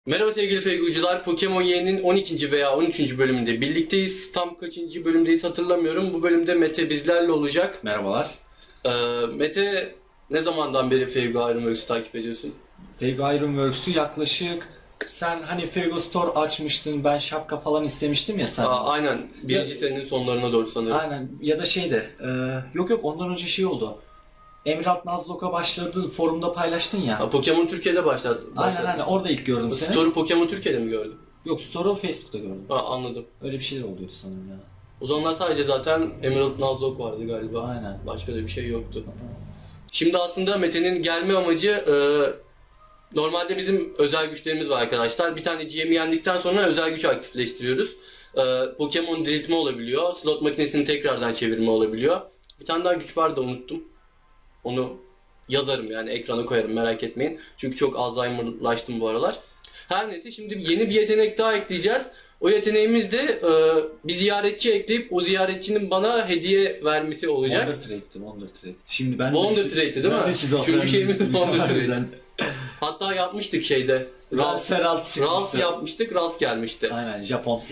Merhaba sevgili Feygucular, Pokemon Y'nin 12. veya 13. bölümünde birlikteyiz. Tam kaçıncı bölümdeyiz hatırlamıyorum. Bu bölümde Mete bizlerle olacak. Merhabalar. Mete, ne zamandan beri Feygu Ironworks'u takip ediyorsun? Feygo Ironworks'u yaklaşık... Sen hani Feygo Store açmıştın, ben şapka falan istemiştim ya sen. Aynen, birinci senenin sonlarına doğru sanırım. Aynen, ya da yok ondan önce şey oldu. Emerald Nuzlocke'a başladın, forumda paylaştın ya. Pokemon Türkiye'de başladı. Aynen orada ilk gördüm seni. Store'u Pokemon Türkiye'de mi gördün? Yok, Store'u Facebook'ta gördüm. Anladım. Öyle bir şeyler oluyordu sanırım ya. O zamanlar sadece zaten Emerald Nuzlocke vardı galiba. Aynen. Başka da bir şey yoktu. Şimdi aslında Mete'nin gelme amacı... Normalde bizim özel güçlerimiz var arkadaşlar. Bir tane GM'i yendikten sonra özel güç aktifleştiriyoruz. Pokemon diriltme olabiliyor. Slot makinesini tekrardan çevirme olabiliyor. Bir tane daha güç vardı, unuttum. Onu yazarım, yani ekrana koyarım, merak etmeyin. Çünkü çok Alzheimer'laştım bu aralar. Her neyse, şimdi yeni bir yetenek daha ekleyeceğiz. O yeteneğimiz de bir ziyaretçi ekleyip o ziyaretçinin bana hediye vermesi olacak. Wonder Trade. Şimdi ben Wonder Trade'ti değil mi? Üçüncü şeyimiz Wonder Trade. Hatta yapmıştık şeyde. Rals yapmıştık, Rals gelmişti. Aynen, Japon.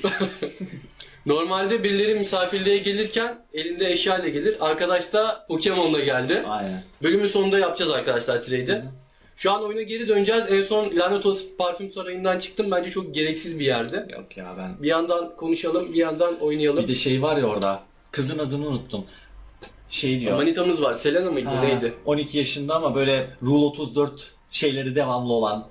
Normalde birileri misafirliğe gelirken elinde eşyayla gelir. Arkadaş da Pokemon'la geldi. Aynen. Bölümün sonunda yapacağız arkadaşlar trade'i. Şu an oyuna geri döneceğiz. En son Lanatos Parfüm Sarayı'ndan çıktım. Bence çok gereksiz bir yerdi. Yok ya, ben... Bir yandan konuşalım, bir yandan oynayalım. Bir de şey var ya orada. Kızın adını unuttum. Şey diyor. Manitamız var. Selena mıydı? Neydi? 12 yaşında ama böyle Rule 34 şeyleri devamlı olan.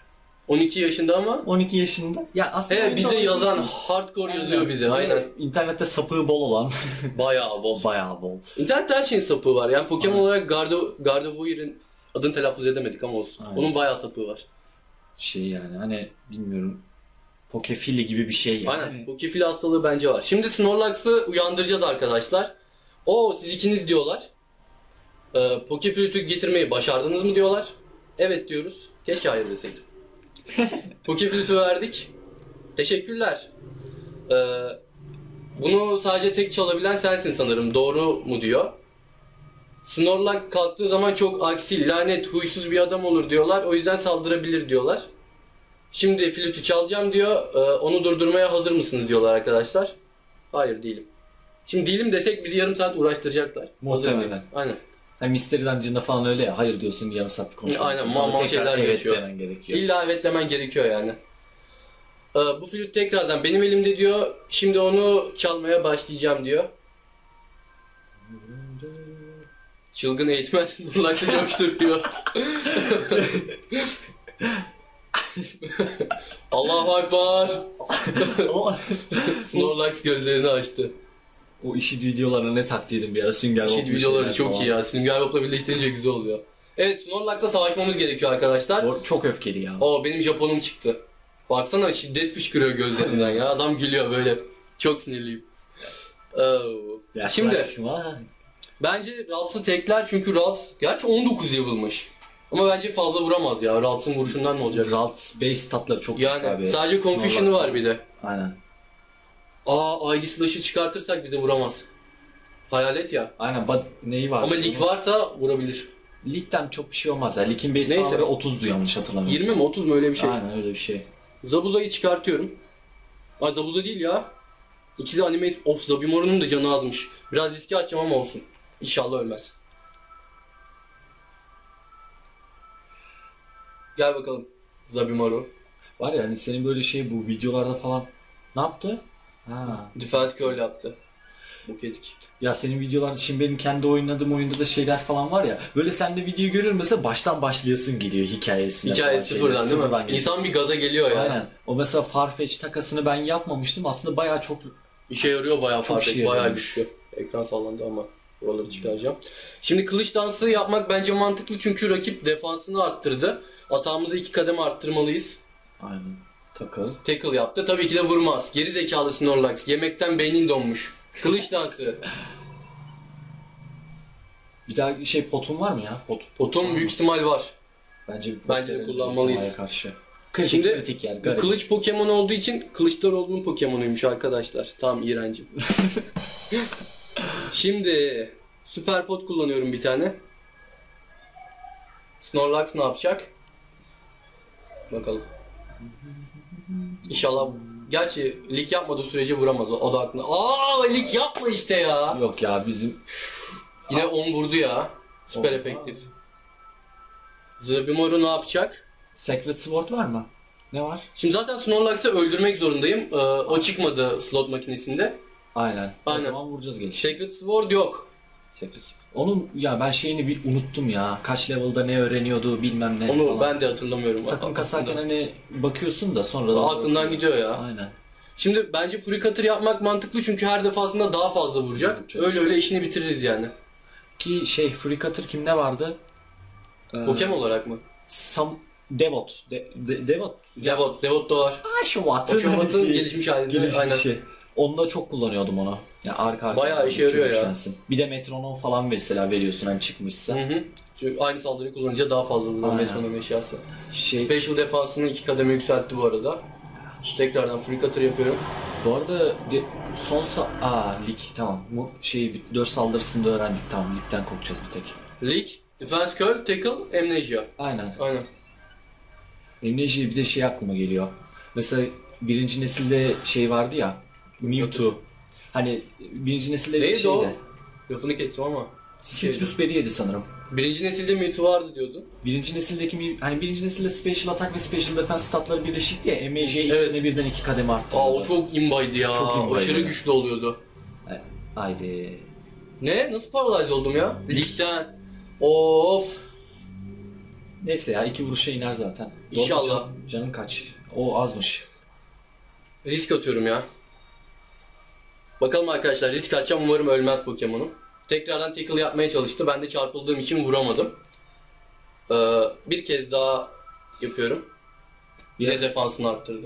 12 yaşında ama? 12 yaşında. Ya aslında bize yazan hardcore yazıyor bize. Aynen. İnternette sapığı bol olan. Bayağı bol. Bayağı bol. İnternette her şeyin sapığı var. Yani Pokemon olarak Gardevoir'in adını telaffuz edemedik ama olsun. Aynen. Onun bayağı sapığı var. Şey yani hani bilmiyorum. Pokefili gibi bir şey yani. Aynen. Pokefili hastalığı bence var. Şimdi Snorlax'ı uyandıracağız arkadaşlar. Siz ikiniz diyorlar. Pokefil'i getirmeyi başardınız mı diyorlar. Evet diyoruz. Keşke hayır deseydim. Pokefil'i verdik. Teşekkürler. Bunu sadece tek çalabilen sensin sanırım. Doğru mu diyor. Snorlax kalktığı zaman çok aksi, lanet, huysuz bir adam olur diyorlar. O yüzden saldırabilir diyorlar. Şimdi flütü çalacağım diyor. Onu durdurmaya hazır mısınız diyorlar arkadaşlar. Hayır, değilim. Şimdi değilim desek bizi yarım saat uğraştıracaklar. Muhtemelen. Aynen. Yani Mystery Dungeon'da falan öyle ya. Hayır diyorsun, yarım saat konuşuyorsun. Aynen, mal şeyler geçiyor. İlla evet demen gerekiyor yani. Bu flüt tekrardan benim elimde diyor. Şimdi onu çalmaya başlayacağım diyor. Çılgın eğitmen Snorlax'ı coşturuyor. Allahu Akbar. Snorlax gözlerini açtı. O işit videolarına ne taktıydım bir ara, Sünger Bob. İşit videoları çok iyi ya. Sünger Bob'la birleştirince güzel oluyor. Evet, Snorlax'la savaşmamız gerekiyor arkadaşlar. O çok öfkeli ya. Benim Japonum çıktı. Baksana, şiddet fışkırıyor gözlerinden ya. Adam gülüyor böyle. Çok sinirliyim. Şimdi bence Ralts'ı tekler çünkü Ralts gerçi 19 level'mış. Ama bence fazla vuramaz ya. Ralts'ın vuruşundan ne olacak? Ralts base statları çok yani abi. Sadece Confusion'ı var bir de. Aynen. ID Slash'ı çıkartırsak bize vuramaz. Hayalet ya. Aynen, neyi var? Ama lig varsa vurabilir. Ligden çok bir şey olmaz ya. Lig'in base power'ı 30'du yanlış hatırlamıyorsam. 20 mi 30 mu, öyle bir şey. Aynen öyle bir şey. Zabuza'yı çıkartıyorum. Zabuza değil ya. İkisi anime... Zabimoru'nun da canı azmış. Biraz riske atacağım ama olsun. İnşallah ölmez. Gel bakalım Zabimoru. Var ya hani senin böyle bu videolarda falan ne yaptı? Defense curl yaptı. Bukedik. Ya senin videolar, şimdi benim kendi oynadığım oyunda da şeyler falan var ya. Böyle sen de videoyu görür mesela baştan başlayasın geliyor hikayesine. Hikaye sıfırdan değil mi? İnsan bir gaza geliyor ya. Aynen. O mesela Farfetch takasını ben yapmamıştım. Aslında bayağı çok işe yarıyor, bayağı Farfetch, bayağı güçlü. Ekran sallandı ama buraları çıkaracağım. Şimdi kılıç dansı yapmak bence mantıklı çünkü rakip defansını arttırdı. Atağımızı 2 kademe arttırmalıyız. Aynen. Tackle yaptı. Tabii ki de vurmaz. Geri zekalı Snorlax. Yemekten beynin donmuş. Kılıç dansı. Bir daha potun var mı ya? Potun büyük ihtimal var. Bence de kullanmalıyız. Karşı. Şimdi yani, kılıç Pokemon olduğu için Kılıçdaroğlu'nun Pokemon'uymuş arkadaşlar. Tam iğrencim. Şimdi süper pot kullanıyorum bir tane. Snorlax ne yapacak? Bakalım. İnşallah. Gerçi lig yapmadığı sürece vuramaz o da aklına. Lig yapma işte ya. Yok ya bizim... Yine 10 vurdu ya. Süper efektif. Zabimoru ne yapacak? Secret Sword var mı? Ne var? Şimdi zaten Snorlax'ı öldürmek zorundayım. O çıkmadı slot makinesinde. Aynen. Aynen. O zaman vuracağız gelişi. Secret Sword yok. Secret. Onun ya ben şeyini bir unuttum ya. Kaç level'da ne öğreniyordu bilmem ne Onu falan. ben de hatırlamıyorum. Takım kasarken aslında. hani bakıyorsun da sonra da... Aklından gidiyor ya. Aynen. Şimdi bence Fury Cutter yapmak mantıklı çünkü her defasında daha fazla vuracak. Çok Öyle işini bitiririz yani. Ki Free Cutter kimde vardı? Pokemon olarak mı? Devot. Devot. Devot da var. Oshawott gelişmiş halinde. Gelişmiş Aynen. şey. Onda çok kullanıyordum onu. Ya arka Bayağı işe yarıyor ya. güçlensin. Bir de metronom falan mesela veriyorsun hani çıkmışsa. Hı. Çünkü aynı saldırıyı kullanınca daha fazla vuruyor Aynen. metronom eşyası. Special defansını 2 kademe yükseltti bu arada. Tekrardan Fury Cutter yapıyorum. Bu arada lig tamam. Bu 4 saldırısını da öğrendik tamam. Ligden korkacağız bir tek. Lig, Defense Curl, Tackle, Amnesia. Aynen. Aynen. Amnesia bir de aklıma geliyor. Mesela birinci nesilde vardı ya. Mewtwo. Hani birinci nesilde Neydi o? Lafını kestim ama. Citrus Berry'ydi sanırım. Birinci nesilde Mewtwo vardı diyordu. Birinci nesilde Special Attack ve Special Defense statları birleşikti ya. MJ ikisini birden 2 kademe arttırdı. O çok imbaydı ya. Çok imbaydı. Aşırı güçlü oluyordu. Haydi. Ne? Nasıl paralyze oldum ya? Ligden. Of. Neyse ya 2 vuruşa iner zaten. İnşallah. Canın kaç? O azmış. Risk atıyorum ya. Bakalım arkadaşlar, risk atacağım, umarım ölmez Pokemon'um. Tekrardan tackle yapmaya çalıştı. Ben de çarpıldığım için vuramadım. Bir kez daha yapıyorum. Yine defansını arttırdı.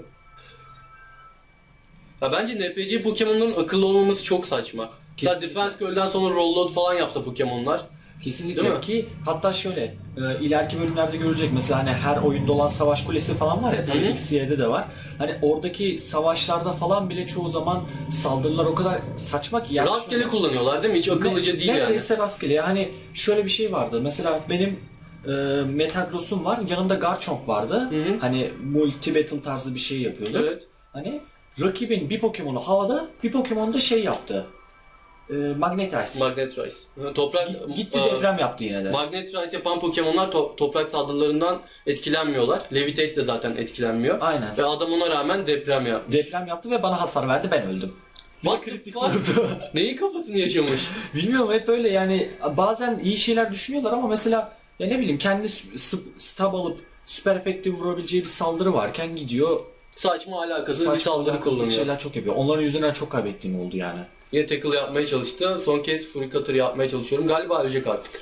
Ya bence NPC Pokemon'ların akıllı olmaması çok saçma. Mesela Defense Curl'den sonra Roll falan yapsa Pokemon'lar. Kesinlikle ki hatta şöyle ileriki bölümlerde görecek mesela hani her oyunda olan savaş kulesi falan var ya tabii Xy'de de var. Hani oradaki savaşlarda falan bile çoğu zaman saldırılar o kadar saçma ki. Yani rastgele kullanıyorlar değil mi? Hiç akıllıca değil yani. Neredeyse rastgele. Yani şöyle bir şey vardı. Mesela benim Metagross'um var. Yanında Garchomp vardı. Hani multi battle tarzı bir şey yapıyordu. Evet. Hani rakibin bir Pokemon'u havada, bir Pokemon da yaptı. Magnetize. Magnetize. Toprak Gitti deprem yaptı yine de. Magnetize yapan Pokemon'lar toprak saldırılarından etkilenmiyorlar. Levitate de zaten etkilenmiyor. Aynen. Ve adam ona rağmen deprem yapmış. Deprem yaptı ve bana hasar verdi, ben öldüm. What the fuck? Neyin kafasını yaşamış? Bilmiyorum, hep öyle yani. Bazen iyi şeyler düşünüyorlar ama mesela ya ne bileyim kendi stab alıp süper efektif vurabileceği bir saldırı varken gidiyor saçma alakasız bir saldırı kullanıyor. Şeyler çok yapıyor. Onların yüzünden çok kaybettiğim oldu yani. Yine tackle yapmaya çalıştı. Son kez Fury Cutter yapmaya çalışıyorum. Galiba ölecek artık.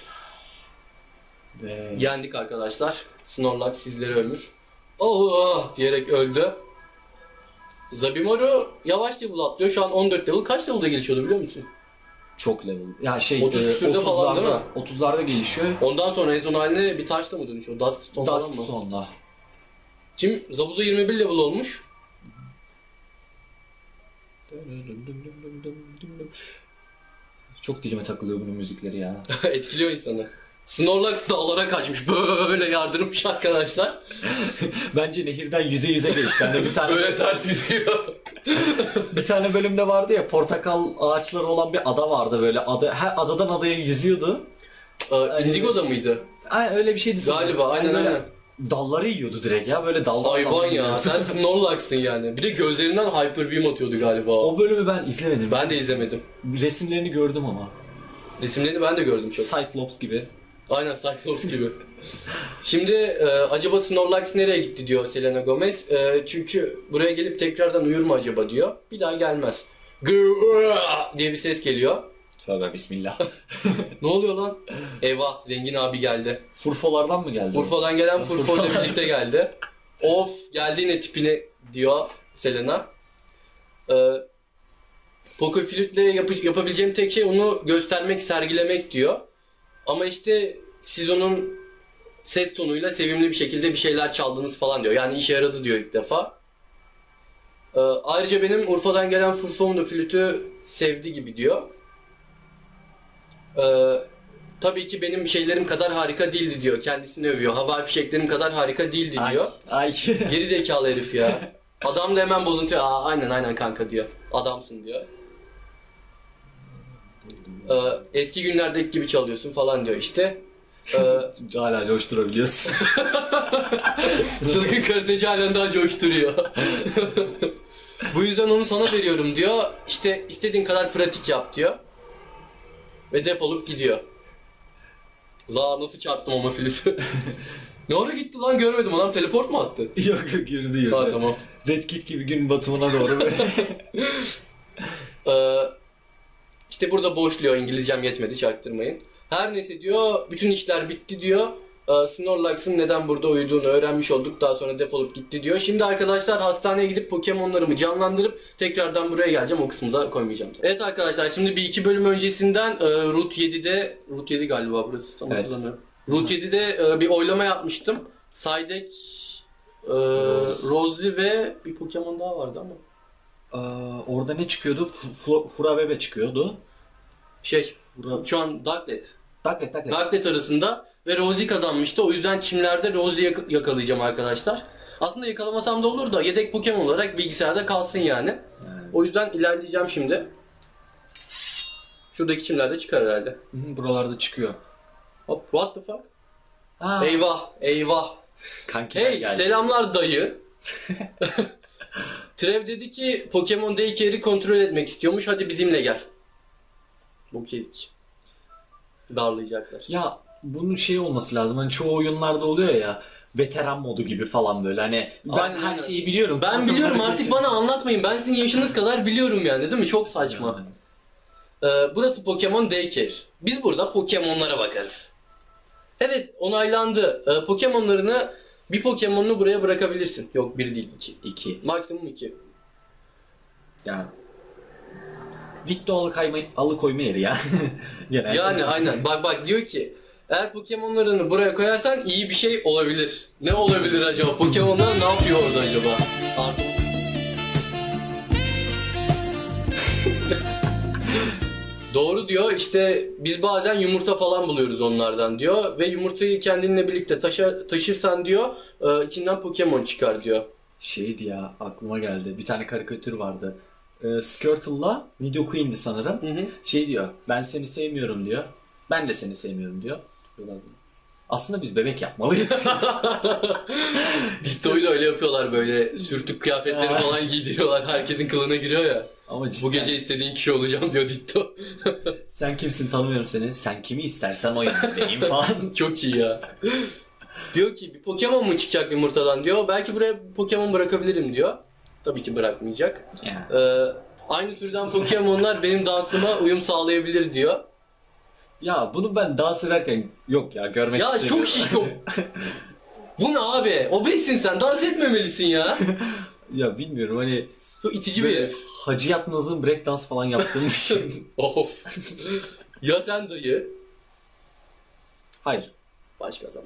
Yendik arkadaşlar. Snorlax sizleri ömür. Oh diyerek öldü. Zabimoru yavaş level atlıyor. Şu an 14 level. Kaç level'da gelişiyordu biliyor musun? Çok level. Ya 30 küsürde falan değil mi? 30'larda gelişiyor. Ondan sonra en son haline bir taşla mı dönüşüyor? Duskstone falan mı? Duskstone'la. Şimdi Zabuza 21 level olmuş. Çok dilime takılıyor bunun müzikleri ya. Etkiliyor insanı. Snorlax dağlara kaçmış. Böyle yardırmış arkadaşlar. Bence nehirden yüze geçti. Yani bir tane böyle ters yüzüyor. bir tane bölümde vardı ya, portakal ağaçları olan bir ada vardı böyle. Her adadan adaya yüzüyordu. Indigo'da mıydı? Aynen öyle bir şeydi. Galiba aynen. Dalları yiyordu direkt ya, böyle dallar. Hayvan ya, sen Snorlax'ın yani. Bir de gözlerinden Hyper Beam atıyordu galiba. O bölümü ben izlemedim. Ben de izlemedim. Resimlerini gördüm ama. Resimlerini ben de gördüm çok. Cyclops gibi. Aynen Cyclops gibi. Şimdi acaba Snorlax nereye gitti diyor Selena Gomez. Çünkü buraya gelip tekrardan uyur mu acaba diyor. Bir daha gelmez. Diye bir ses geliyor. Tövbe bismillah. Ne oluyor lan? Eyvah, zengin abi geldi. Furfolardan mı geldi? Furfo'dan gelen Furfo ile birlikte geldi. Of, geldi yine tipine diyor Selena. Poco Flüt'le yapabileceğim tek şey onu göstermek, sergilemek diyor. Ama işte siz onun ses tonuyla sevimli bir şekilde bir şeyler çaldınız falan diyor. Yani işe yaradı diyor ilk defa. Ayrıca benim Urfa'dan gelen Furfon da flütü sevdi gibi diyor. tabii ki benim şeylerim kadar harika değildi diyor. Kendisini övüyor. Havai fişeklerim kadar harika değildi diyor. Ay. Geri zekalı herif ya. Adam da hemen bozuntuyor. Aynen kanka diyor. Adamsın diyor. Eski günlerdeki gibi çalıyorsun falan diyor işte. Hala coşturabiliyorsun. Çılgın karateci halen daha coşturuyor. Bu yüzden onu sana veriyorum diyor. İşte istediğin kadar pratik yap diyor. Ve defolup gidiyor. Nasıl çarptım ama Filiz'i. Ne ara gitti lan, görmedim, adam teleport mu attı? Yok yürüdü. Ha tamam. Red Kit gibi gün batımına doğru böyle. İşte burada boşluyor, İngilizcem yetmedi, çaktırmayın. Her neyse diyor, bütün işler bitti diyor. Snorlax'ın neden burada uyuduğunu öğrenmiş olduk, daha sonra defolup gitti diyor. Şimdi arkadaşlar hastaneye gidip Pokemon'larımı canlandırıp tekrardan buraya geleceğim, o kısmı da koymayacağım. Evet arkadaşlar, şimdi bir iki bölüm öncesinden Route 7 galiba burası, tam hatırlamıyorum. Route 7'de bir oylama yapmıştım. Psyduck, Roselie ve bir Pokemon daha vardı ama. Orada ne çıkıyordu? Furabebe çıkıyordu. Şu an Ducklet. Ducklet. Ducklet arasında ve Rosie kazanmıştı. O yüzden çimlerde Rosie'yi yakalayacağım arkadaşlar. Aslında yakalamasam da olur da yedek Pokemon olarak bilgisayarda kalsın yani. O yüzden ilerleyeceğim şimdi. Şuradaki çimlerde çıkar herhalde. Buralarda çıkıyor. Hop, what the fuck? Eyvah. Kankiler hey geldi. Selamlar dayı. Trev dedi ki Pokemon Daycare'i kontrol etmek istiyormuş, hadi bizimle gel. Bu kezik. Darlayacaklar. Ya bunun şey olması lazım. Hani çoğu oyunlarda oluyor ya. Veteran modu gibi falan böyle. Hani ben her şeyi biliyorum. Ben biliyorum, artık bana anlatmayın. Ben sizin yaşınız kadar biliyorum yani, değil mi? Çok saçma. Burası Pokemon Daycare. Biz burada Pokemon'lara bakarız. Evet, onaylandı. Bir Pokemon'unu buraya bırakabilirsin. Yok, bir değil, iki. Maksimum 2. Yani Dikto alıkoyma yeri ya. Yani aynen. Bak diyor ki eğer Pokemon'larını buraya koyarsan iyi bir şey olabilir. Ne olabilir acaba? Pokemon'lar ne yapıyor orada acaba? Doğru diyor, işte biz bazen yumurta falan buluyoruz onlardan diyor. Ve yumurtayı kendinle birlikte taşırsan diyor, içinden Pokemon çıkar diyor. Şeydi ya, aklıma geldi. Bir tane karikatür vardı. Squirtle'la Nidoqueen'di sanırım. Hı. Şey diyor, ben seni sevmiyorum diyor. Ben de seni sevmiyorum diyor. Aslında biz bebek yapmalıyız. Ditto'yu da öyle yapıyorlar, böyle sürtük kıyafetleri falan giydiriyorlar. Herkesin kılığına giriyor ya. Ama cidden. Bu gece istediğin kişi olacağım diyor Ditto. Sen kimsin, tanımıyorum seni. Sen kimi istersen o yanındayım falan. Çok iyi ya. Diyor ki bir Pokemon mu çıkacak yumurtadan diyor. Belki buraya Pokemon bırakabilirim diyor. Tabii ki bırakmayacak. Aynı türden Pokemon'lar benim dansıma uyum sağlayabilir diyor. Ya bunu ben dans ederken yok ya, görmek ya istemiyorum. Çok şişko. Bu ne abi? Obezsin sen, dans etmemelisin ya. Ya bilmiyorum, hani çok itici bir herif. Hacı Yatmaz'ın break dans falan yaptığını düşün. Of. Ya sen dayı? Hayır. Başka zaman.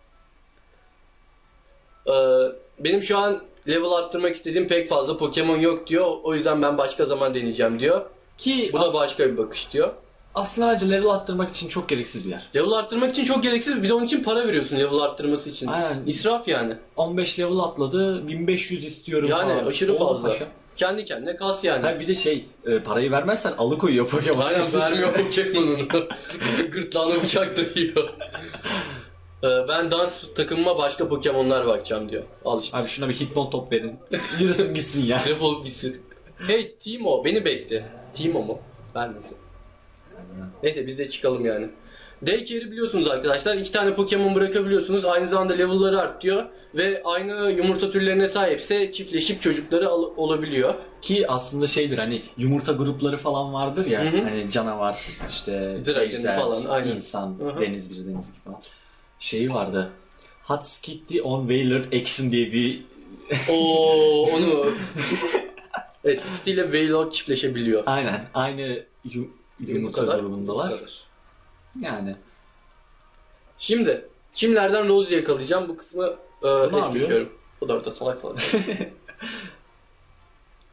Benim şu an level arttırmak istediğim pek fazla Pokemon yok diyor. O yüzden ben başka zaman deneyeceğim diyor. Ki bu da başka bir bakış diyor. Aslında hacı level arttırmak için çok gereksiz bir yer. Level arttırmak için çok gereksiz, bir de onun için para veriyorsun level arttırması için. Aynen. İsraf yani. 15 level atladı, 1500 istiyorum yani falan. Aşırı fazla. Kendi kendine kas yani. Ha bir de parayı vermezsen alıkoyuyor Pokemon. Aynen, vermiyor Pokemon'unu. Gırtlağına bıçak dayıyor. Ben dans takımıma başka Pokemon'lar bakacağım diyor. Al işte. Abi şuna bir Hitmon top verin. Yürüsün gitsin ya. Defolup gitsin. Hey Timo, beni bekle. Timo mu? Vermesin. Neyse biz de çıkalım yani. Daycare'i biliyorsunuz arkadaşlar. 2 tane Pokemon bırakabiliyorsunuz. Aynı zamanda level'ları artıyor. Ve aynı yumurta türlerine sahipse çiftleşip çocukları olabiliyor. Ki aslında şeydir, hani yumurta grupları falan vardır ya. Hı-hı. Hani canavar, işte Dragon ejder, falan, aynen. insan, Hı-hı. deniz 1, deniz 2 falan. Şeyi vardı. Hot Skitty on Wailord Action diye bir... onu... Evet, Skitty ile Wailord çiftleşebiliyor. Aynen. Aynı yumurta grubundalar. Yani. Şimdi çimlerden Rose'u yakalayacağım. Bu kısmı es geçiyorum. O da orada salak.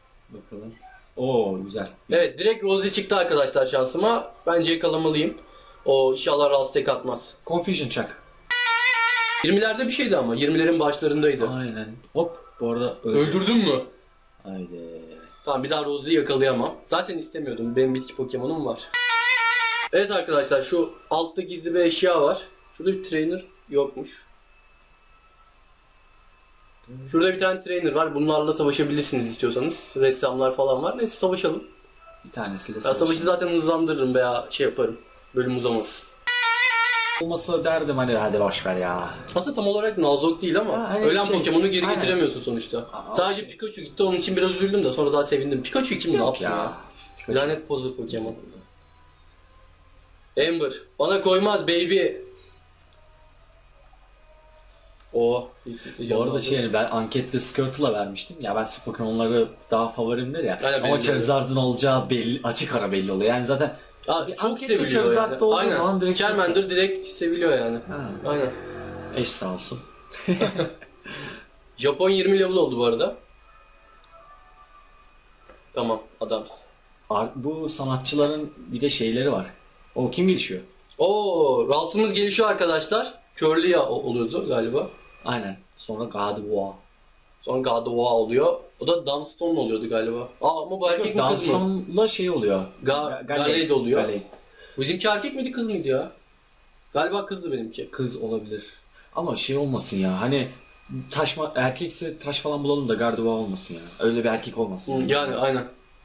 Bakalım. Oo güzel. Evet, direkt Rosie çıktı arkadaşlar şansıma. Bence yakalamalıyım. O inşallah Rals tek atmaz. Confusion çak. 20'lerde bir şeydi ama. 20'lerin başlarındaydı. Aynen. Hop. Bu arada Öldürdün mü? Haydi. Tamam, bir daha Rose'yu yakalayamam. Zaten istemiyordum. Benim bitki Pokemon'um var. Evet arkadaşlar, şu altta gizli bir eşya var. Şurada bir trainer yokmuş. Şurada bir tane trainer var. Bunlarla savaşabilirsiniz istiyorsanız. Ressamlar falan var. Neyse, savaşalım. Bir tanesiyle Ya savaşı zaten hızlandırırım veya şey yaparım. Bölüm uzamasın. olmasa derdim hani hadi boşver ya. Aslında tam olarak Nuzlocke değil ama hani ölen şey, Pokemon'u geri aynen. getiremiyorsun sonuçta. Aa, Sadece Pikachu gitti, onun için biraz üzüldüm de sonra daha sevindim. Pikachu kim ne yapsın ya? Lanet pozuk Pokemon. Ember, bana koymaz baby. Oh, Bu arada şey, ben ankette Squirtle'a vermiştim. Ya ben su Pokemon'ları daha favorimdir ya. Aynen, ama Charizard'ın olacağı belli, açık ara belli oluyor. Yani zaten çok ankette seviliyor Charizard'da yani. olduğu Aynen. zaman direkt Charmander direkt seviliyor yani. Ha. Aynen. Eş sağ olsun. Japon 20 level oldu bu arada. Tamam, adamsın. Bu sanatçıların bir de şeyleri var. O kim gelişiyor? Oo, Ralts'ımız gelişiyor arkadaşlar. Curlia oluyordu galiba. Aynen. Sonra Gardevoir. Sonra Gardevoir oluyor. O da Dunstorm oluyordu galiba. ama bu erkek mi kız mı? Dunstorm'la şey oluyor. Gallade oluyor. Gallade. Bizimki erkek miydi kız mıydı ya? Galiba kızdı benimki. Kız olabilir. Ama şey olmasın ya, hani erkekse taş falan bulalım da Gardevoir olmasın ya. Öyle bir erkek olmasın. Yani aynen.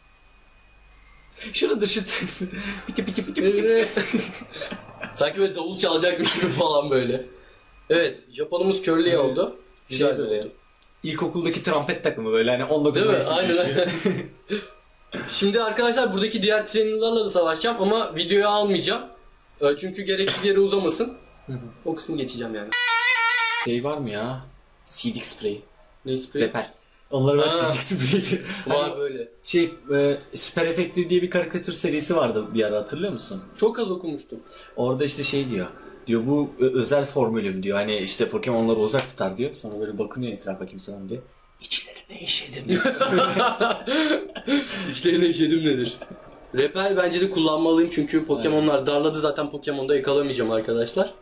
Şurada şu piki piki piki piki. Sanki böyle davul çalacakmış gibi falan böyle. Evet, Japonumuz Curlia oldu. Güzel Şey böyle oldu. İlkokuldaki trompet takımı böyle hani 19 Değil mi? Mayıs'ı Aynen. geçiyor. Şimdi arkadaşlar buradaki diğer trainerlarla da savaşacağım ama videoya almayacağım. Çünkü gereksiz yere uzamasın. O kısmı geçeceğim yani. Şey var mı ya? Seedic Spray. Ne spray? Reper. Onları ben Ha. Seedic Spray Var böyle. Şey, Süper Effective diye bir karikatür serisi vardı bir ara, hatırlıyor musun? Çok az okumuştum. Orada işte şey diyor. Diyor bu özel formülüm diyor. Hani işte Pokemon'ları uzak tutar diyor. Sonra böyle bakınıyor etrafa, kimse var mı diyor. İçlerine işedim diyor. İşlerine işedim nedir? Repel bence de kullanmalıyım çünkü Pokemon'lar darladı, zaten Pokemon'da yakalamayacağım arkadaşlar.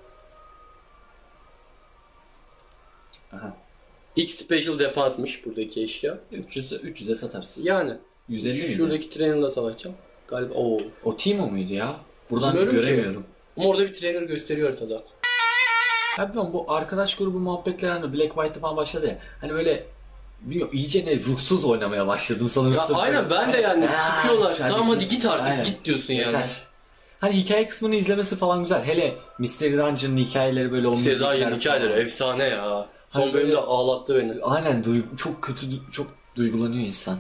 Aha. X Special Defense'mış buradaki eşya. 300'e satarız. Yani 150 miydi? şuradaki trainer'la savaşacağım. Galiba O Teemo muydu ya? Buradan Bilmiyorum ki. göremiyorum. Ama orada bir trainer gösteriyor haritada. Ya bilmiyorum, bu arkadaş grubu muhabbetleri hani Black White'ı falan başladı ya. Hani böyle bilmiyorum, iyice ne ruhsuz oynamaya başladım sanırım. Ya aynen, ben de yani sıkıyorlar. Hadi Tamam hadi git artık, aynen. git diyorsun yani. Yeter. Hani hikaye kısmını izlemesi falan güzel. Hele Mystery Dungeon'ın hikayeleri böyle olmuş. Sezai'nin hikayeleri efsane ya. Son Hani bölümde böyle- ağlattı beni. Aynen, çok kötü, çok duygulanıyor insan.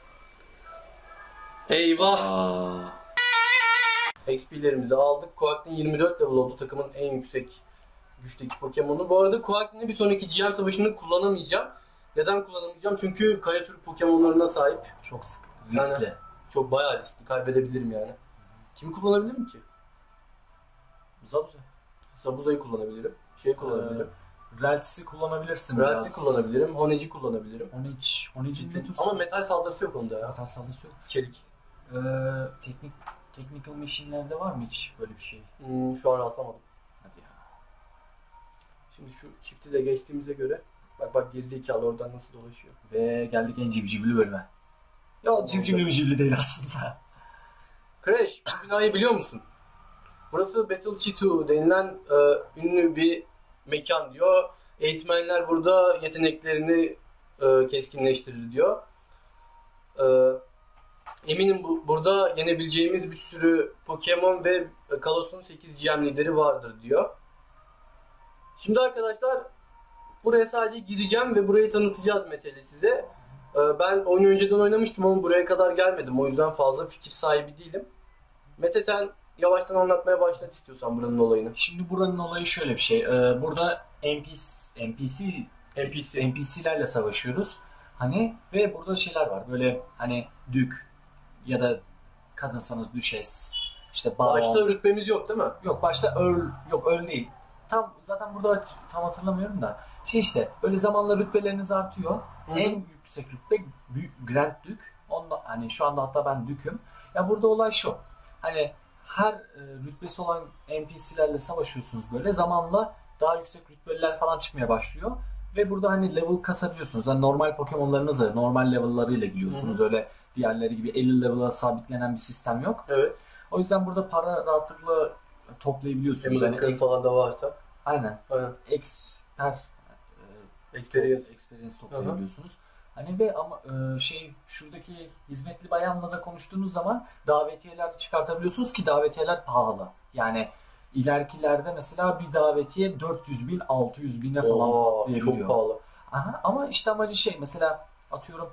Eyvah. Aa. XP'lerimizi aldık. Quack'in 24 level oldu, takımın en yüksek güçteki Pokemon'u. Bu arada Quack'ini bir sonraki GM savaşında kullanamayacağım. Neden kullanamayacağım? Çünkü kaya türü Pokemon'larına sahip. Çok sık. Yani- Riskli. Çok bayağı riskli. Kaybedebilirim yani. Kimi kullanabilirim ki? Zabuza. Zabuza'yı kullanabilirim. Kullanabilirim. Ralts'i kullanabilirsin Ralts'i kullanabilirim. Honed'i kullanabilirim. Honed'in ne tür? Ama metal saldırısı yok onda ya. Atar saldırısı yok. Çelik. Technical Machine'lerde var mı hiç böyle bir şey? Şu an rastlamadım. Hadi ya. Şimdi şu çifti de geçtiğimize göre bak gerizekalı oradan nasıl dolaşıyor. Ve geldik en civcivli bölüme. Ya civcivli mi civcivli değil aslında. Crash, bu binayı biliyor musun? Burası Battle G2 denilen ünlü bir mekan diyor. Eğitmenler burada yeteneklerini keskinleştirir diyor. Eminim burada yenebileceğimiz bir sürü Pokemon ve Kalos'un 8 GM lideri vardır diyor. Şimdi arkadaşlar buraya sadece gireceğim ve burayı tanıtacağız Mete'yle size. Ben oyunu önceden oynamıştım ama buraya kadar gelmedim. O yüzden fazla fikir sahibi değilim. Mete, sen yavaştan anlatmaya başlat istiyorsan buranın olayını. Şimdi buranın olayı şöyle bir şey. Burada NPC'lerle savaşıyoruz. Hani ve burada şeyler var. Böyle hani dük ya da kadınsanız düşes. İşte baron. Başta rütbemiz yok değil mi? Yok başta öl değil. Zaten burada tam hatırlamıyorum da. İşte böyle zamanla rütbeleriniz artıyor. Hı-hı. En yüksek rütbe Grand Dük. Onda hani şu anda hatta ben Dük'üm. Ya burada olay şu. Hani her rütbesi olan NPC'lerle savaşıyorsunuz böyle. Zamanla daha yüksek rütbeliler falan çıkmaya başlıyor. Ve burada hani level kasabiliyorsunuz. Hani normal Pokemon'larınız var. Normal level'larıyla gidiyorsunuz. Öyle diğerleri gibi 50 level'a sabitlenen bir sistem yok. Evet. O yüzden burada para rahatlıkla toplayabiliyorsunuz. Emirlikleri falan da varsa. Aynen. Aynen. Experience toplayabiliyorsunuz. Hani ve ama şuradaki hizmetli bayanla da konuştuğunuz zaman davetiyeler çıkartabiliyorsunuz ki davetiyeler pahalı. Yani ilerikilerde mesela bir davetiye 400.000 600.000'e falan patlayabiliyor. Çok pahalı. Aha, ama işte amacı mesela atıyorum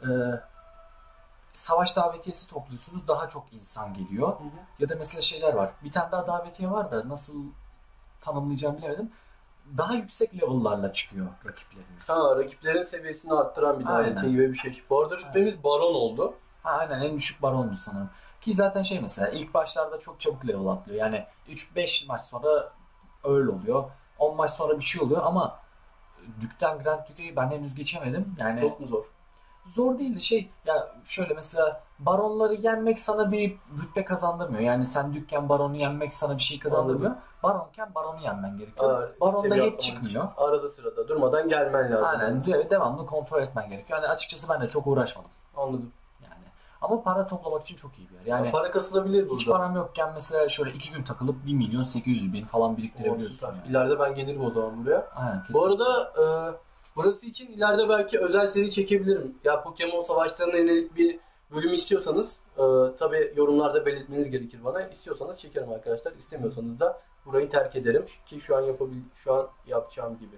savaş davetiyesi topluyorsunuz, daha çok insan geliyor. Hı hı. Ya da mesela şeyler var. Bir tane daha davetiye var da nasıl tanımlayacağımı bilemedim. Daha yüksek level'larla çıkıyor rakiplerimiz. Rakiplerin seviyesini arttıran bir davetiye gibi bir şey. Bu arada rütbemiz baron oldu. Aynen, en düşük barondu sanırım. Ki zaten mesela ilk başlarda çok çabuk level atlıyor. Yani 3-5 maç sonra öyle oluyor. 10 maç sonra bir şey oluyor ama Dük'ten Grand Duke'yi ben henüz geçemedim. Yani çok mu zor? Zor değil de ya şöyle mesela baronları yenmek sana bir rütbe kazandırmıyor. Yani sen Dük'ken baronu yenmek sana bir şey kazandırmıyor. Anladım. Baronken baronu yenmen gerekiyor. Baron da hep çıkmıyor. Arada sırada durmadan gelmen lazım. Aynen, devamlı kontrol etmen gerekiyor. Yani açıkçası ben de çok uğraşmadım. Anladım. Ama para toplamak için çok iyi bir yer. Yani para kasılabilir burada. Hiç param yokken mesela şöyle 2 gün takılıp 1.800.000 falan biriktirebiliyorsun. Yani. İleride ben gelirim o zaman buraya. Aynen, bu arada burası için ileride belki özel seri çekebilirim. Ya Pokemon savaşlarına yönelik bir bölüm istiyorsanız tabi yorumlarda belirtmeniz gerekir bana. İstiyorsanız çekerim arkadaşlar. İstemiyorsanız da burayı terk ederim ki şu an yapacağım gibi.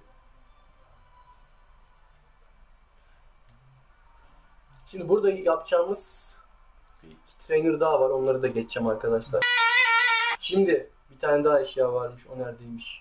Şimdi burada yapacağımız iki trainer daha var. Onları da geçeceğim arkadaşlar. Şimdi bir tane daha eşya varmış. O neredeymiş?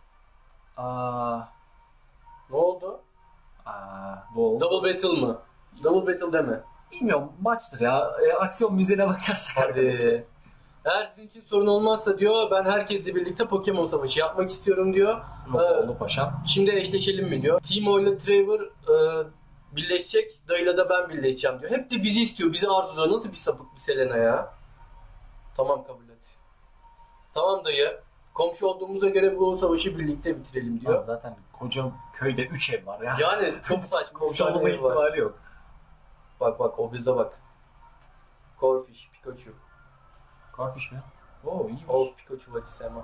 Ne oldu? Double Battle mı? Double Battle deme. Bilmiyorum, maçtır ya. Aksiyon müziğine bakarsak. Hadi. Eğer sizin için sorun olmazsa diyor, ben herkesle birlikte Pokemon savaşı yapmak istiyorum diyor. Oldu paşam. Şimdi eşleşelim mi diyor. Timo ile Trevor birleşecek. Dayıyla da ben birleşeceğim diyor. Hep de bizi istiyor. Bizi arzuluyor. Nasıl bir sapık bir Selena ya. Tamam, kabul et. Tamam dayı. Komşu olduğumuza göre bu savaşı birlikte bitirelim diyor. Zaten koca köyde 3 ev var ya. Yani çok saçma. Komşu olma ihtimali yok. Bak o bize bak. Corphish, Pikachu. Corphish mi? Oo, iyiymiş. O Pikachu var istemem.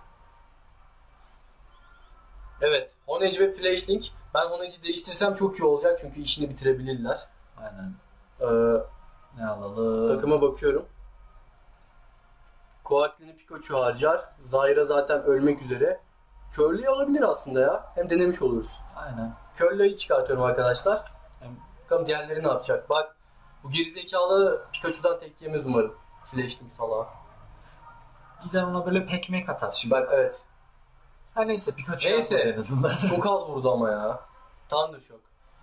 Evet, Honedge ve Flashlink. Ben Honedge'i değiştirsem çok iyi olacak çünkü işini bitirebilirler. Aynen. Ne alalım? Takıma bakıyorum. Koaklin'i Pikachu harcar. Zyra zaten ölmek üzere. Curly'yi alabilir aslında ya. Hem denemiş oluruz. Aynen. Curly'yi çıkartıyorum arkadaşlar. Bakalım diğerleri ne yapacak. Bak, bu gerizekalı Pikachu'dan tek yemez umarım. Flashlink salağı. Gider ona böyle pekmek atar şimdi. Bak evet. Ha neyse, Pikachu neyse. En azından. Çok az vurdu ama ya. Thunder Shock.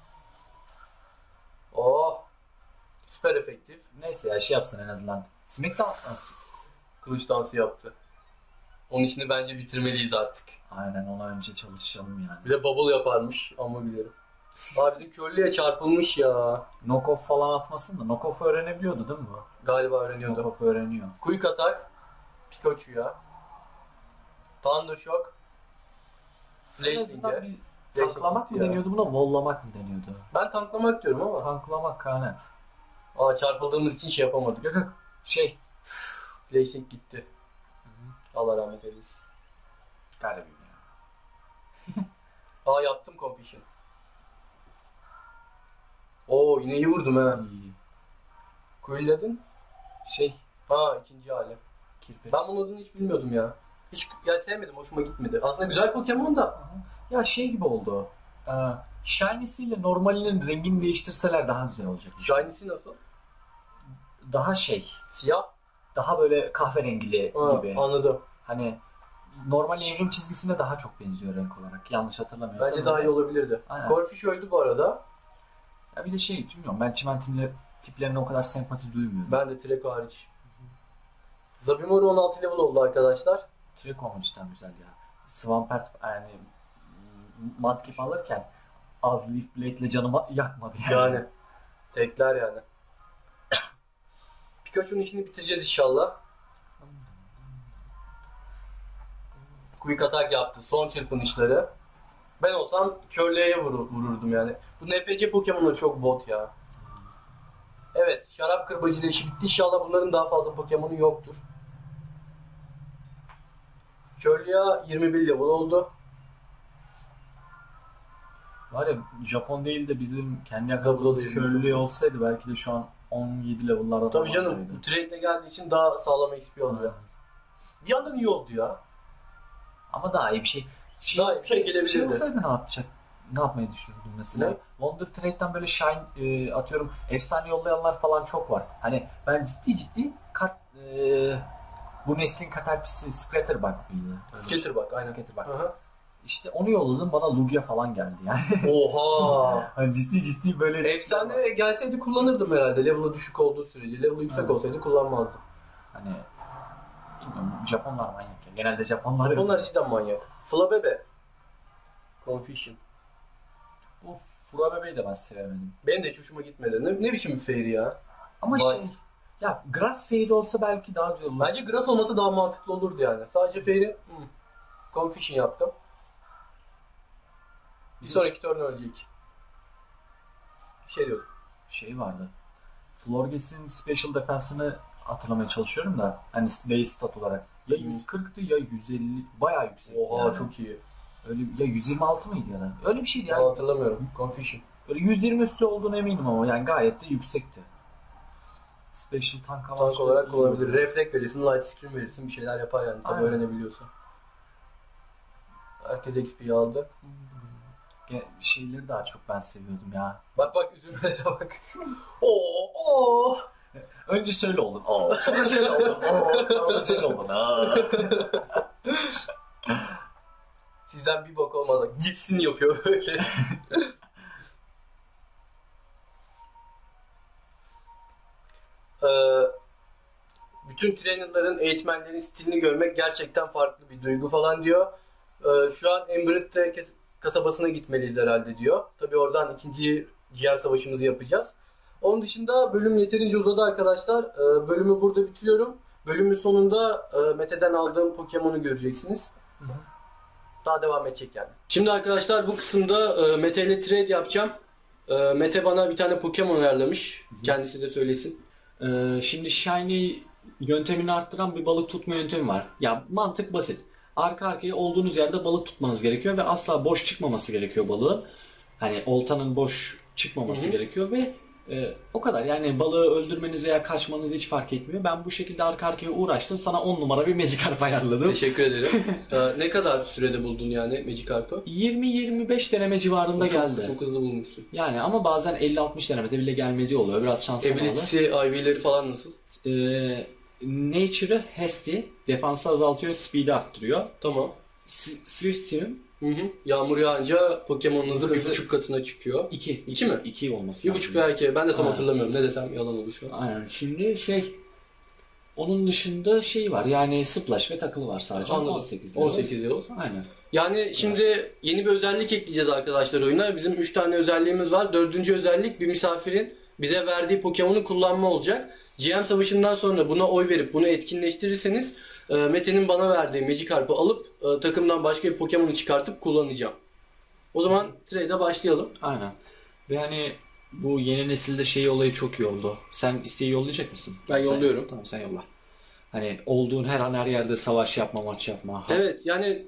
Oh. Süper efektif. Neyse ya, yapsın en azından. Smackdown. Kılıç dansı yaptı. Onun işini bence bitirmeliyiz artık. Aynen, ona önce çalışalım yani. Bir de bubble yaparmış ama bilirim. Abi bizim Curly'ye çarpılmış ya. Knock-off falan atmasın da. Knock-off öğrenebiliyordu değil mi bu? Galiba öğreniyordu. Knock-off öğreniyor. Quick Attack. Pikachu'ya. Thunder Shock. Flashling'e. Tanklamak mı deniyordu buna, vollamak mı deniyordu? Ben tanklamak diyorum ama. Tanklamak hani. Çarpıldığımız için şey yapamadık. Yok. Flashling gitti. Hı-hı. Allah rahmet eylesin. Garibim ya. Yaptım Confusion. Yine iyi vurdum ha. İyi. Quilladin? İkinci hali. Kirpi. Ben bunun adını hiç bilmiyordum ya. Hiç sevmedim, hoşuma gitmedi. Aslında güzel Pokemon da. Ya gibi oldu. Shiny'si ile normalinin rengini değiştirseler daha güzel olacak. Shiny'si nasıl? Daha siyah. Daha böyle kahverengili gibi. Anladım. Hani normal evrim çizgisine daha çok benziyor renk olarak. Yanlış hatırlamıyorsam. Bence daha iyi olabilirdi. Corphish öldü bu arada. Ya bir de bilmiyorum, ben çimen tiplerine o kadar sempati duymuyorum. Ben de Trek hariç. Zabimori 16 level oldu arkadaşlar. Trek olma cidden güzel ya. Swampert yani Mudkip alırken az Leaf Blade'le canımı yakmadı yani. Yani. Tekler yani. Pikachu'nun işini bitireceğiz inşallah. quick attack yaptı. Son çırpınışları. Ben olsam Curly'e vururdum yani. Bu NPC Pokemon'ları çok bot ya. Evet, şarap kırbacıyla işi bitti. İnşallah bunların daha fazla Pokemon'u yoktur. Curly'a 21 level oldu. Var ya, Japon değil de bizim kendi Tabii, yakaladığımız tabii. köylü olsaydı belki de şu an 17 level'larda Tabii falan canım, olsaydı. bu trade'le geldiği için daha sağlam XP oluyor. Bir yandan iyi oldu ya. Ama daha iyi bir şey. Daha iyi bir şey gelebilirdi. Şey olsaydı ne yapacak? Ne yapmayı düşünürdün mesela? Ne? Wonder Trade'den böyle shine atıyorum efsane yollayanlar falan çok var. Hani ben ciddi bu neslin katarpisi Scatterbug mıydı? Scatterbug, aynen. Scatterbug. Aha. İşte onu yolladım, bana Lugia falan geldi yani. Oha! Hani ciddi böyle Efsane gelseydi kullanırdım herhalde. Level'ı düşük olduğu sürece. Level'ı yüksek Evet. olsaydı kullanmazdım. hani bilmiyorum, Japonlar manyak ya. Genelde Japonlar Onlar cidden manyak. Flabebe. Confusion. Bu Furabebe'yi de ben sevemedim. Benim de hiç hoşuma gitmedi. Ne biçim bir fairy ya? Ama Vay. ya Grass Fade olsa belki daha güzel olur. Bence grass olması daha mantıklı olurdu yani. Sadece fairy. Confusion yaptım. Bir sonraki turn ölecek. Bir şey diyordum. Şey vardı. Florges'in Special Defense'ını hatırlamaya çalışıyorum da hani base stat olarak. Ya 140'tı ya 150, bayağı yüksek. Oha yani. çok iyi. Öyle ya 126 mıydı ya da? Öyle bir şeydi Ben yani. hatırlamıyorum. Confusion. Böyle 120 üstü olduğuna eminim ama yani gayet de yüksekti. Special tank Tank olarak kullanabilir. Reflect verirsin, light screen verirsin, bir şeyler yapar yani. Tabii Aynen. öğrenebiliyorsan. Herkes XP'yi aldı. Şeyleri daha çok ben seviyordum ya. Bak üzülmelere bak. Oo. Önce şöyle oldu. Sonra şöyle oldu. Sonra şöyle oldu. Sizden bir bok olmaz. Bak, cipsini yapıyor böyle. Bütün trainerların, eğitmenlerin stilini görmek gerçekten farklı bir duygu falan diyor. Şu an Embered'de kasabasına gitmeliyiz herhalde diyor. Tabii oradan ikinci ciğer savaşımızı yapacağız. Onun dışında bölüm yeterince uzadı arkadaşlar. Bölümü burada bitiriyorum. Bölümün sonunda Mete'den aldığım Pokemon'u göreceksiniz. Daha devam edecek yani. Şimdi arkadaşlar bu kısımda Mete ile trade yapacağım. Mete bana bir tane Pokemon ayarlamış. Kendisi de söylesin. Şimdi Shiny yöntemini arttıran bir balık tutma yöntemi var. Ya mantık basit. Arka arkaya olduğunuz yerde balık tutmanız gerekiyor ve asla boş çıkmaması gerekiyor balığın. Hani oltanın boş çıkmaması gerekiyor ve o kadar. Yani balığı öldürmeniz veya kaçmanız hiç fark etmiyor. Ben bu şekilde arka arkaya uğraştım. Sana 10 numara bir Magikarp ayarladım. Teşekkür ederim. Ne kadar sürede buldun yani Magikarp'ı? 20-25 deneme civarında geldi. Çok hızlı bulmuşsun. Yani ama bazen 50-60 denemede bile gelmediği oluyor. Biraz şanslı bağlı. Ability'si, IV'leri falan nasıl? Nature'ı Hasty, defansı azaltıyor, speed'i arttırıyor. Tamam. Swift Swim Yağmur yağınca Pokemon'un hızı Hızı 1.5 katına çıkıyor. 2. 2 mi? 2 olması 1.5 veya 2. Ben de tam Aynen. hatırlamıyorum. Ne desem yalan olur şu an. Aynen. Şimdi onun dışında şey var. Yani Splash ve takılı var sadece. Anladım. 18 18 yıl. Aynen. Yani şimdi yeni bir özellik ekleyeceğiz arkadaşlar oyuna. Bizim 3 tane özelliğimiz var. 4. özellik bir misafirin bize verdiği Pokemon'u kullanma olacak. GM savaşından sonra buna oy verip bunu etkinleştirirseniz Mete'nin bana verdiği Magikarp'ı alıp takımdan başka bir Pokemon'u çıkartıp kullanacağım. O zaman trade'e başlayalım. Aynen. Ve hani bu yeni nesilde şey olayı çok iyi oldu. Sen isteği yollayacak mısın? Ben yolluyorum. Tamam, sen yolla. Hani olduğun her an her yerde savaş yapma, maç yapma. Evet yani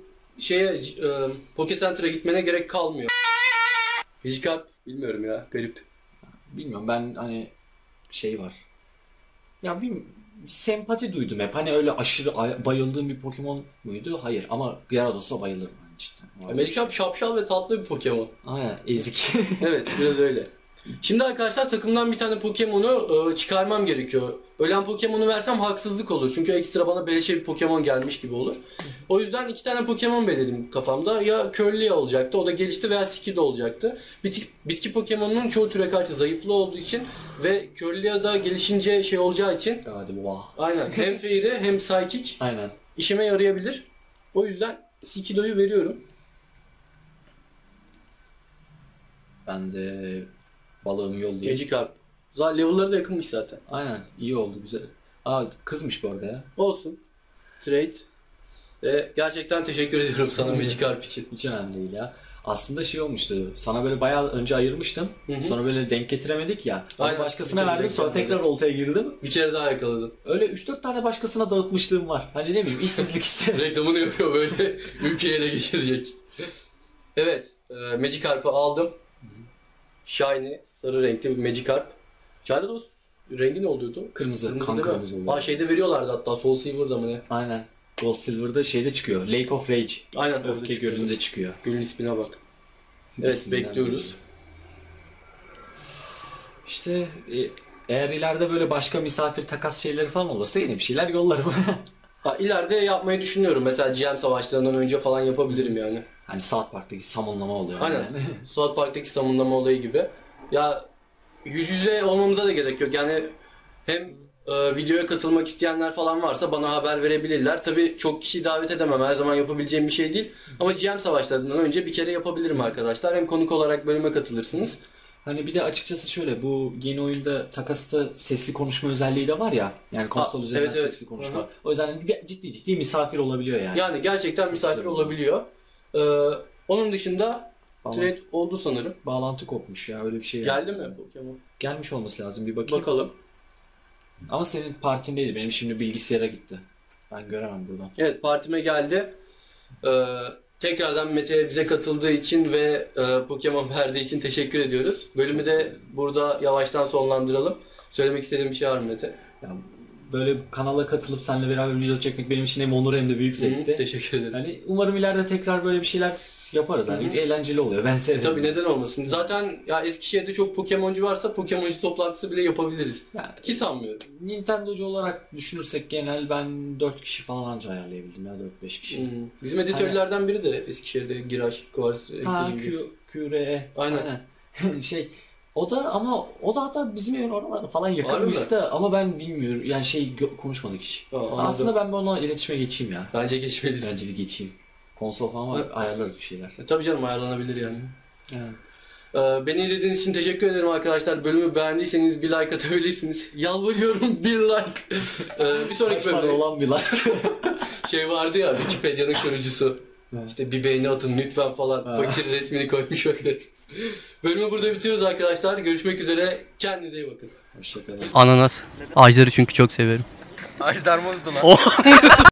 Poke Center'a gitmene gerek kalmıyor. Magikarp bilmiyorum ya, garip. Bilmiyorum, ben hani şey var. Ya bir sempati duydum hep. Hani öyle aşırı bayıldığım bir Pokemon muydu? Hayır, ama Gyarados bayılırım yani cidden. Magikarp şapşal ve tatlı bir Pokemon. Aynen, ezik. Evet, biraz öyle. Şimdi arkadaşlar takımdan bir tane Pokemon'u çıkarmam gerekiyor. Ölen Pokemon'u versem haksızlık olur. Çünkü ekstra bana beleşe bir Pokemon gelmiş gibi olur. O yüzden 2 tane Pokemon belirledim kafamda. Ya Curlia olacaktı, o da gelişti, veya Skiddo olacaktı. Bitki Pokemon'un çoğu türe karşı zayıflı olduğu için ve Curlia da gelişince şey olacağı için Hadi baba. aynen hem Fairy hem Psychic Aynen. işime yarayabilir. O yüzden Skiddo'yu veriyorum. Ben de balığımı yollayayım. Magikarp. Zaten level'ları da yakınmış zaten. Aynen, iyi oldu, güzel. Aa, kızmış bu arada ya. Olsun. Trade. Gerçekten teşekkür ediyorum sana Magikarp için. Hiç önemli değil ya. Aslında şey olmuştu. Sana böyle bayağı önce ayırmıştım. Hı. Sonra böyle denk getiremedik ya. Aynen. Başkasına Bir kere verdim, sonra denk tekrar oltaya girdim. Bir kere daha yakaladın. Öyle 3-4 tane başkasına dağıtmışlığım var. Hani ne bileyim, işsizlik işte. Reklamını yapıyor böyle ülkeyi ele geçirecek. Evet, Magikarp'ı aldım. Shiny, sarı renkli bir Magikarp. Gyarados rengi ne oluyordu? Kırmızı, kan değil mi? kırmızı oluyor. Şeyde veriyorlardı hatta, Soul Silver'da mı ne? Aynen. Gold Silver'da şeyde çıkıyor. Lake of Rage. Aynen. Öfke Gölü'nde çıkıyor. Gölün ismine bak. Evet, İsminden bekliyoruz. İşte eğer ileride böyle başka misafir takas şeyleri falan olursa yine bir şeyler yollarım. İleride yapmayı düşünüyorum. Mesela GM savaşlarından önce falan yapabilirim yani. Hani South Park'taki summonlama oluyor. Aynen. Yani. South Park'taki savunma olayı gibi. Ya yüz yüze olmamıza da gerek yok. Yani hem videoya katılmak isteyenler falan varsa bana haber verebilirler. Tabii çok kişi davet edemem. Her zaman yapabileceğim bir şey değil. Ama GM savaşlarından önce bir kere yapabilirim arkadaşlar. Hem konuk olarak bölüme katılırsınız. Hani bir de açıkçası şöyle, bu yeni oyunda takasta sesli konuşma özelliği de var ya. Yani konsol üzerinden evet. sesli konuşma. Hı-hı. O yüzden ciddi misafir olabiliyor yani. Yani gerçekten misafir olabiliyor. Onun dışında trade oldu sanırım. Bağlantı kopmuş ya, öyle bir şey. Geldi mi Pokemon? Gelmiş olması lazım, bir bakayım. Bakalım. Ama senin partindeydi. Benim şimdi bilgisayara gitti. Ben göremem buradan. Evet, partime geldi. Tekrardan Mete bize katıldığı için ve Pokemon verdiği için teşekkür ediyoruz. Bölümü de burada yavaştan sonlandıralım. Söylemek istediğim bir şey var mı Mete? Yani böyle kanala katılıp seninle beraber video çekmek benim için hem onur hem de büyük zevkti. Teşekkür ederim. Yani umarım ileride tekrar böyle bir şeyler yaparız. Hani eğlenceli oluyor. Ben severim. Tabii, neden olmasın. Zaten ya Eskişehir'de çok Pokemoncu varsa Pokemoncu toplantısı bile yapabiliriz. Yani, ki sanmıyorum. Nintendo'cu olarak düşünürsek genel ben 4 kişi falan anca ayarlayabildim ya, 4-5 kişi. Bizim editörlerden biri de Eskişehir'de Giraş Kıvars. QRE. Aynen. Şey, o da hatta bizim evin oralarda falan yakınmış da, ama ben bilmiyorum. Yani konuşmadık hiç. Aslında ben onunla iletişime geçeyim ya. Bence geçmelisin. Bence bir geçeyim. Konsol falan var, ayarlarız bir şeyler. Tabii canım, ayarlanabilir yani. Evet. Beni izlediğiniz için teşekkür ederim arkadaşlar. Bölümü beğendiyseniz bir like atabilirsiniz. Yalvarıyorum, bir like. Bir sonraki bölümde olan bir like. Vardı ya, Wikipedia'nın kurucusu. Evet. İşte bir beğeni atın lütfen falan. Fakir resmini koymuş öyle. Bölümü burada bitiriyoruz arkadaşlar. Görüşmek üzere. Kendinize iyi bakın. Hoşçakalın. Ananas. Ağaçları çünkü çok severim. Ağaç darmozdu lan.